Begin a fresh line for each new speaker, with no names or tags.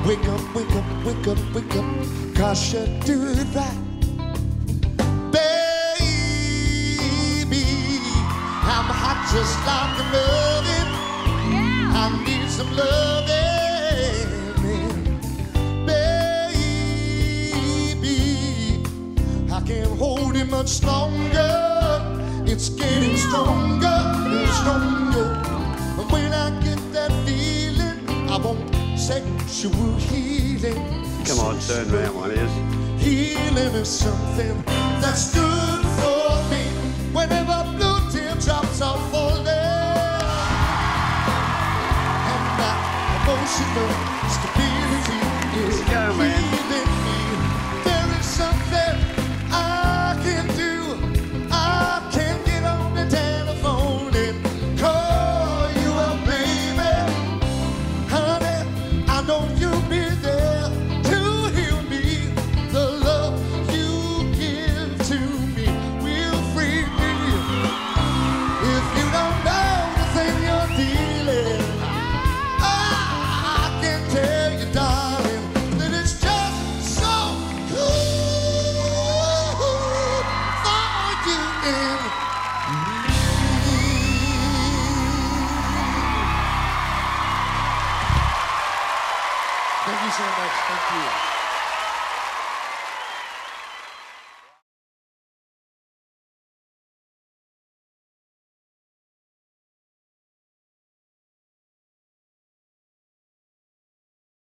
Wake up, wake up, wake up, wake up, 'cause you do it right. Baby, I'm hot just like a loving. I need some loving. Baby, I can't hold it much longer. It's getting stronger and stronger. And when I get that feeling, I want sexual healing.
Come on, turn round one is.
Healing is something that's good for me. Whenever blue teardrops are falling, and my emotional stability is
Go, man.
healing me. There is something I can do. I can get on the telephone and call you up, baby. Honey, I know you'll be there to heal me. The love you give to me will free me. If you don't know the thing you're dealing, I can tell you, darling, that it's just so good for you and me. Thank you so much. Thank you.